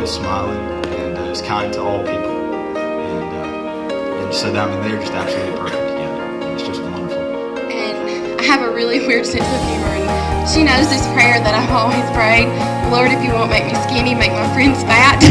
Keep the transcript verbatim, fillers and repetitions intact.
always smiling and uh, is kind to all people. And, uh, and so, I mean, they're just absolutely perfect together. And it's just wonderful. And I have a really weird sense of humor, and she knows this prayer that I've always prayed: Lord, if you won't make me skinny, make my friends fat.